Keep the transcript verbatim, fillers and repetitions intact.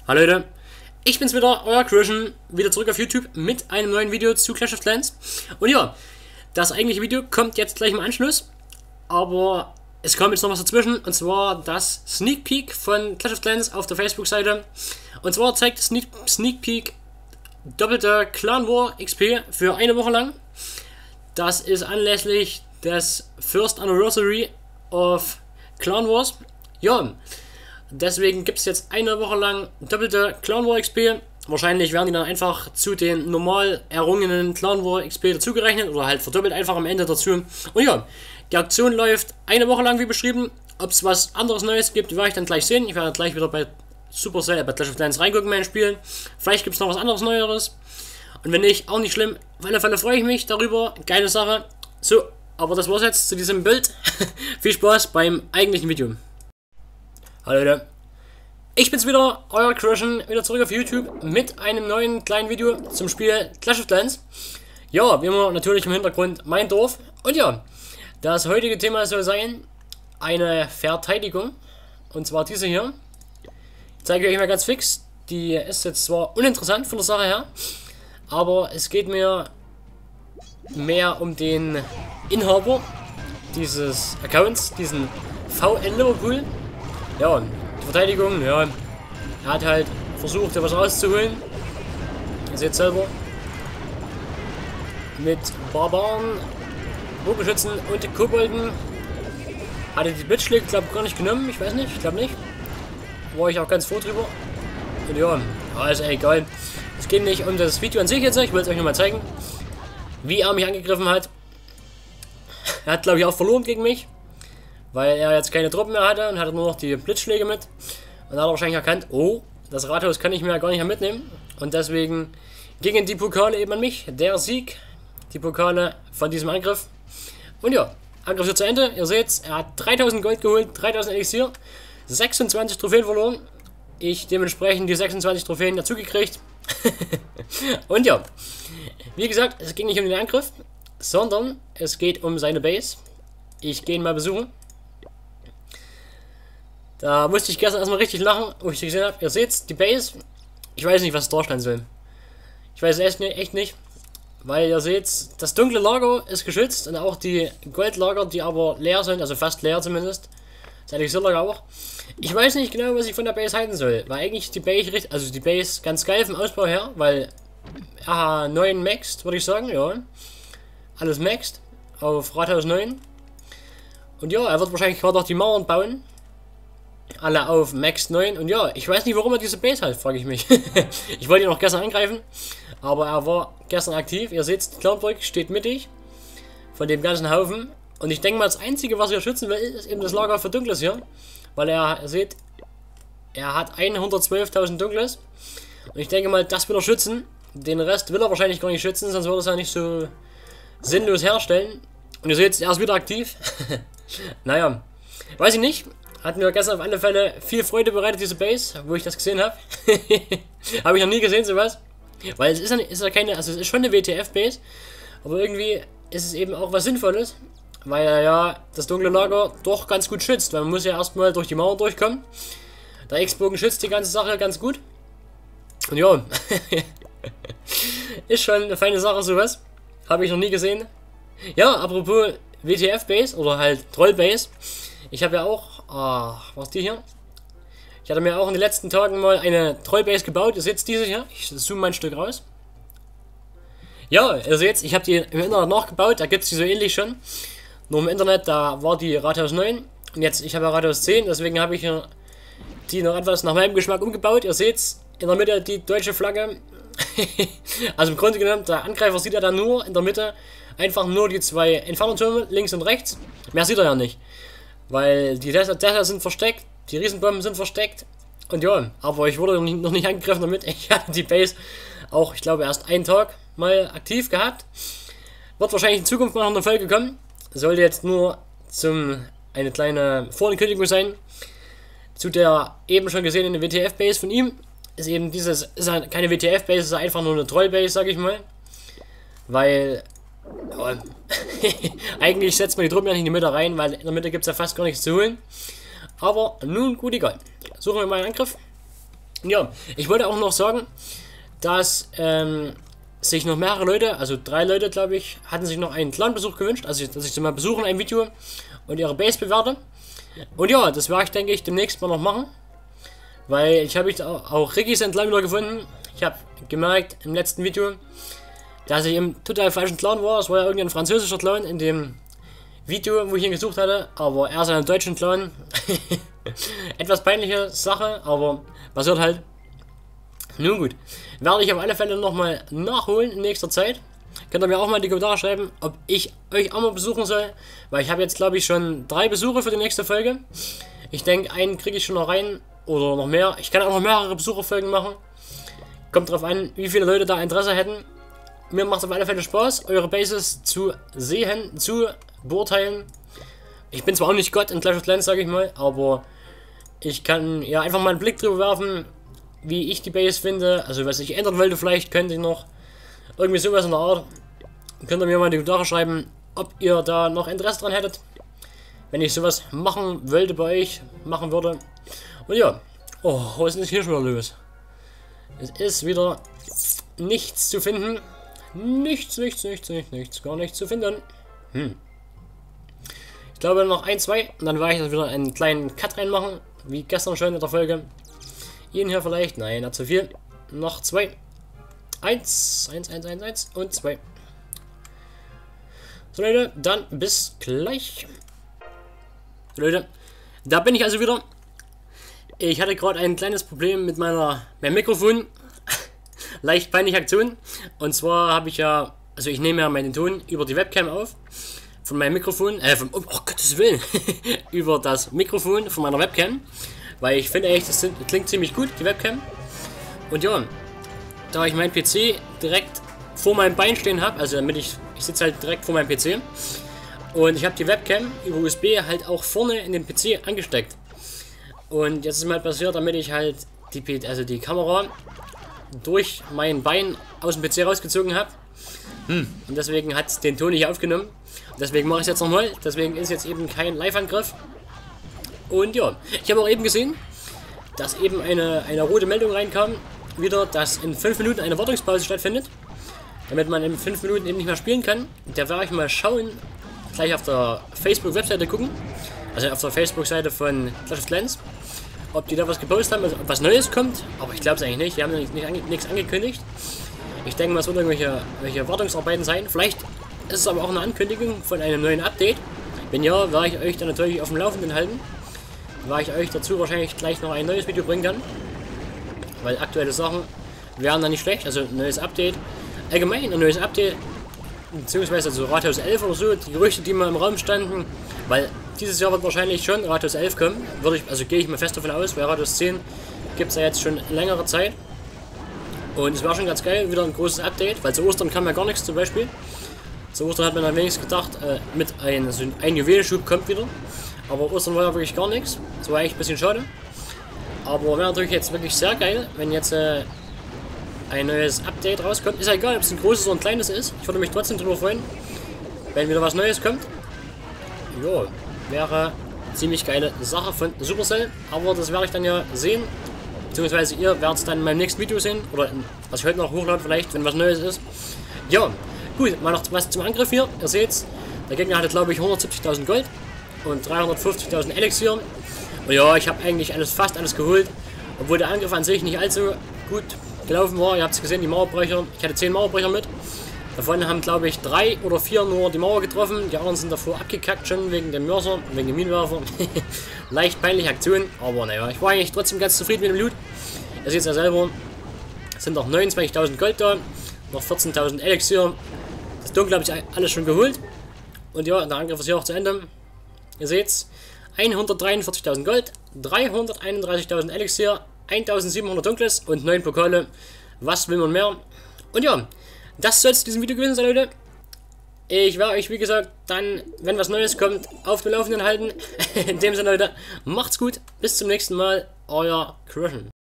Hallo Leute, ich bin's wieder, euer Christian, wieder zurück auf YouTube mit einem neuen Video zu Clash of Clans. Und ja, das eigentliche Video kommt jetzt gleich im Anschluss, aber es kommt jetzt noch was dazwischen, und zwar das Sneak Peek von Clash of Clans auf der Facebook-Seite. Und zwar zeigt Sneak, Sneak Peek doppelte Clan War X P für eine Woche lang. Das ist anlässlich des First Anniversary of Clan Wars. Ja, deswegen gibt es jetzt eine Woche lang doppelte Clan War X P. Wahrscheinlich werden die dann einfach zu den normal errungenen Clan War X P dazugerechnet oder halt verdoppelt einfach am Ende dazu. Und ja, die Aktion läuft eine Woche lang wie beschrieben. Ob es was anderes Neues gibt, werde ich dann gleich sehen. Ich werde gleich wieder bei Supercell, bei Clash of Clans reingucken in meinen Spielen. Vielleicht gibt es noch was anderes Neueres. Und wenn nicht, auch nicht schlimm. Auf alle Fälle freue ich mich darüber. Geile Sache. So, aber das war's jetzt zu diesem Bild. Viel Spaß beim eigentlichen Video. Hallo Leute, ich bin's wieder, euer Christian, wieder zurück auf YouTube mit einem neuen kleinen Video zum Spiel Clash of Clans. Ja, wie immer natürlich im Hintergrund mein Dorf. Und ja, das heutige Thema soll sein eine Verteidigung. Und zwar diese hier. Ich zeige euch mal ganz fix. Die ist jetzt zwar uninteressant von der Sache her, aber es geht mir mehr um den Inhaber dieses Accounts, diesen V N Liverpool. Ja, die Verteidigung, ja, er hat halt versucht, da was rauszuholen. Ihr seht selber. Mit Barbaren, Bogenschützen und Kobolden. Hatte die Blitzschläge, glaube ich, gar nicht genommen. Ich weiß nicht, ich glaube nicht. War ich auch ganz froh drüber. Und ja, also egal. Es geht nicht um das Video an sich jetzt. Ich will es euch nochmal zeigen, wie er mich angegriffen hat. Er hat, glaube ich, auch verloren gegen mich, weil er jetzt keine Truppen mehr hatte und hatte nur noch die Blitzschläge mit. Und dann hat er wahrscheinlich erkannt, oh, das Rathaus kann ich mir ja gar nicht mehr mitnehmen. Und deswegen gingen die Pokale eben an mich. Der Sieg, die Pokale von diesem Angriff. Und ja, Angriff ist zu Ende. Ihr seht, er hat dreitausend Gold geholt, dreitausend Elixier, sechsundzwanzig Trophäen verloren. Ich dementsprechend die sechsundzwanzig Trophäen dazu gekriegt. Und ja, wie gesagt, es ging nicht um den Angriff, sondern es geht um seine Base. Ich gehe ihn mal besuchen. Da musste ich gestern erstmal richtig lachen, wo ich gesehen habe. Ihr seht die Base. Ich weiß nicht, was da stehen soll. Ich weiß es echt nicht. Weil ihr seht, das dunkle Lager ist geschützt und auch die Goldlager, die aber leer sind, also fast leer zumindest. Das Elixierlager auch. Ich weiß nicht genau, was ich von der Base halten soll. Weil eigentlich die Base, also die Base ganz geil vom Ausbau her, weil R H neun maxed, würde ich sagen, ja. Alles maxed auf Rathaus neun. Und ja, er wird wahrscheinlich gerade auch die Mauern bauen. Alle auf Max neun. Und ja, ich weiß nicht, warum er diese Base hat, frage ich mich. Ich wollte ihn noch gestern angreifen, aber er war gestern aktiv. Ihr seht, Clanbrück steht mittig von dem ganzen Haufen. Und ich denke mal, das Einzige, was er schützen will, ist eben das Lager für Dunkles hier. Weil er, ihr seht, er hat hundertzwölftausend Dunkles. Und ich denke mal, das will er schützen. Den Rest will er wahrscheinlich gar nicht schützen, sonst würde er es ja nicht so sinnlos herstellen. Und ihr seht, er ist wieder aktiv. Naja, weiß ich nicht. Hat mir gestern auf alle Fälle viel Freude bereitet, diese Base, wo ich das gesehen habe. Habe ich noch nie gesehen, sowas. Weil es ist ja, ist ja keine, also es ist schon eine W T F-Base, aber irgendwie ist es eben auch was Sinnvolles, weil er ja das dunkle Lager doch ganz gut schützt, weil man muss ja erstmal durch die Mauer durchkommen. Der X-Bogen schützt die ganze Sache ganz gut. Und ja, ist schon eine feine Sache, sowas. Habe ich noch nie gesehen. Ja, apropos W T F-Base oder halt Troll-Base. Ich habe ja auch, ah, was ist die hier? Ich hatte mir auch in den letzten Tagen mal eine Trollbase gebaut. Ihr seht diese hier. Ich zoome mein Stück raus. Ja, ihr seht, ich habe die im Internet nachgebaut. Da gibt es die so ähnlich schon. Nur im Internet, da war die Rathaus neun. Und jetzt, ich habe ja Rathaus zehn. Deswegen habe ich hier die noch etwas nach meinem Geschmack umgebaut. Ihr seht in der Mitte die deutsche Flagge. Also im Grunde genommen, der Angreifer sieht ja dann nur in der Mitte einfach nur die zwei Inferno-Türme, links und rechts. Mehr sieht er ja nicht. Weil die Tesla sind versteckt, die Riesenbomben sind versteckt. Und ja, aber ich wurde noch nicht, noch nicht angegriffen damit. Ich hatte die Base auch, ich glaube, erst einen Tag mal aktiv gehabt. Wird wahrscheinlich in Zukunft noch eine Folge kommen. Sollte jetzt nur zum eine kleine Vorankündigung sein. Zu der eben schon gesehenen W T F-Base von ihm. Ist eben dieses, ist halt keine W T F-Base, ist einfach nur eine Troll-Base, sag ich mal. Weil ja, eigentlich setzt man die Truppen ja nicht in die Mitte rein, weil in der Mitte gibt es ja fast gar nichts zu holen. Aber nun gut, egal. Suchen wir mal einen Angriff. Ja, ich wollte auch noch sagen, dass ähm, sich noch mehrere Leute, also drei Leute glaube ich, hatten sich noch einen Clan-Besuch gewünscht, also dass ich sie mal besuche in einem Video und ihre Base bewerte. Und ja, das werde ich, denke ich, demnächst mal noch machen, weil ich habe auch, auch Rickys Entlang wieder gefunden. Ich habe gemerkt im letzten Video, dass ich im total falschen Clan war. Es war ja irgendein französischer Clan in dem Video, wo ich ihn gesucht hatte, aber er ist in einem deutschen Clan. Etwas peinliche Sache, aber passiert halt. Nun gut, werde ich auf alle Fälle nochmal nachholen in nächster Zeit. Könnt ihr mir auch mal in die Kommentare schreiben, ob ich euch auch mal besuchen soll, weil ich habe jetzt glaube ich schon drei Besuche für die nächste Folge. Ich denke, einen kriege ich schon noch rein oder noch mehr. Ich kann auch noch mehrere Besucherfolgen machen. Kommt drauf an, wie viele Leute da Interesse hätten. Mir macht es auf alle Fälle Spaß, eure Bases zu sehen, zu beurteilen. Ich bin zwar auch nicht Gott in Clash of Clans, sage ich mal, aber ich kann ja einfach mal einen Blick drüber werfen, wie ich die Base finde. Also was ich ändern wollte, vielleicht könnte ich noch irgendwie sowas in der Art. Könnt ihr mir mal in die Kommentare schreiben, ob ihr da noch Interesse dran hättet. Wenn ich sowas machen wollte bei euch, machen würde. Und ja, oh, was ist hier schon wieder los? Es ist wieder nichts zu finden. Nichts, nichts, nichts, nichts, nichts, gar nichts zu finden. Hm. Ich glaube noch ein, zwei und dann werde ich wieder einen kleinen Cut reinmachen, wie gestern schon in der Folge. Ihn hier vielleicht, nein, nicht zu viel. Noch zwei. Eins, eins, eins, eins, eins und zwei. So Leute, dann bis gleich. So Leute, da bin ich also wieder. Ich hatte gerade ein kleines Problem mit meiner meinem Mikrofon. Leicht peinliche Aktion. Und zwar habe ich ja, also ich nehme ja meinen Ton über die Webcam auf. Von meinem Mikrofon, äh, von, oh, oh Gottes Willen, über das Mikrofon von meiner Webcam. Weil ich finde echt, das klingt ziemlich gut, die Webcam. Und ja, da ich meinen P C direkt vor meinem Bein stehen habe, also damit ich, ich sitze halt direkt vor meinem P C. Und ich habe die Webcam über U S B halt auch vorne in den P C angesteckt. Und jetzt ist mir halt passiert, damit ich halt die, also die Kamera durch mein Bein aus dem P C rausgezogen habe. Hm. Und deswegen hat es den Ton nicht aufgenommen. Und deswegen mache ich es jetzt nochmal. Deswegen ist jetzt eben kein Live-Angriff. Und ja, ich habe auch eben gesehen, dass eben eine, eine rote Meldung reinkam. Wieder, dass in fünf Minuten eine Wartungspause stattfindet. Damit man in fünf Minuten eben nicht mehr spielen kann. Da werde ich mal schauen, gleich auf der Facebook-Webseite gucken. Also auf der Facebook-Seite von Clash of Clans. Ob die da was gepostet haben, also ob was Neues kommt. Aber ich glaube es eigentlich nicht. Die haben nicht, nicht ange nichts angekündigt. Ich denke mal, es wird irgendwelche welche Wartungsarbeiten sein. Vielleicht ist es aber auch eine Ankündigung von einem neuen Update. Wenn ja, werde ich euch dann natürlich auf dem Laufenden halten. Weil ich euch dazu wahrscheinlich gleich noch ein neues Video bringen kann. Weil aktuelle Sachen wären dann nicht schlecht. Also ein neues Update. Allgemein ein neues Update. Beziehungsweise so Rathaus elf oder so. Die Gerüchte, die mal im Raum standen. Weil dieses Jahr wird wahrscheinlich schon Rathaus elf kommen. Würde ich, also gehe ich mal fest davon aus. Weil Rathaus zehn gibt es ja jetzt schon längere Zeit. Und es war schon ganz geil, wieder ein großes Update. Weil zu Ostern kam ja gar nichts zum Beispiel. Zu Ostern hat man dann wenigstens gedacht, äh, mit ein, also ein Juwelenschub kommt wieder. Aber Ostern war ja wirklich gar nichts. Das war eigentlich ein bisschen schade. Aber wäre natürlich jetzt wirklich sehr geil, wenn jetzt äh, ein neues Update rauskommt. Ist ja egal, ob es ein großes oder ein kleines ist. Ich würde mich trotzdem darüber freuen, wenn wieder was Neues kommt. Ja, wäre eine ziemlich geile Sache von Supercell. Aber das werde ich dann ja sehen. Beziehungsweise ihr werdet es dann in meinem nächsten Video sehen. Oder in, was ich heute noch hochlade vielleicht, wenn was Neues ist. Ja, gut, mal noch was zum Angriff hier. Ihr seht's, der Gegner hatte glaube ich hundertsiebzigtausend Gold und dreihundertfünfzigtausend Elixier. Und ja, ich habe eigentlich alles, fast alles geholt. Obwohl der Angriff an sich nicht allzu gut gelaufen war. Ihr habt es gesehen, die Mauerbrecher. Ich hatte zehn Mauerbrecher mit. Davon haben glaube ich drei oder vier nur die Mauer getroffen. Die anderen sind davor abgekackt schon wegen dem Mörser, wegen dem Minenwerfer. Leicht peinliche Aktion, aber naja, ich war eigentlich trotzdem ganz zufrieden mit dem Loot. Ihr seht es ja selber, es sind noch neunundzwanzigtausend Gold da, noch vierzehntausend Elixier. Das Dunkle habe ich alles schon geholt. Und ja, der Angriff ist hier auch zu Ende. Ihr seht's, hundertdreiundvierzigtausend Gold, dreihunderteinunddreißigtausend Elixier, eintausendsiebenhundert Dunkles und neun Pokale. Was will man mehr? Und ja, das soll es diesem Video gewesen sein, Leute. Ich werde euch, wie gesagt, dann, wenn was Neues kommt, auf dem Laufenden halten. In dem Sinne, Leute, macht's gut. Bis zum nächsten Mal. Euer Crushen.